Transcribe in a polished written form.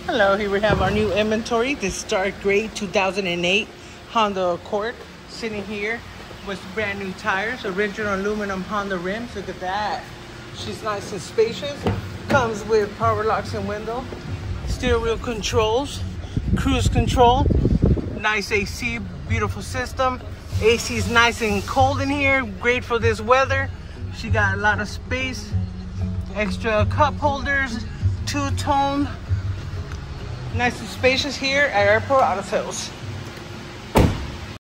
Hello, here we have our new inventory. This dark gray 2008 Honda Accord sitting here with brand new tires, original aluminum Honda rims. Look at that. She's nice and spacious. Comes with power locks and window, steering wheel controls, cruise control, nice AC, beautiful system. AC is nice and cold in here, great for this weather. She got a lot of space, extra cup holders, two-tone. Nice and spacious here at Airport Auto Sales.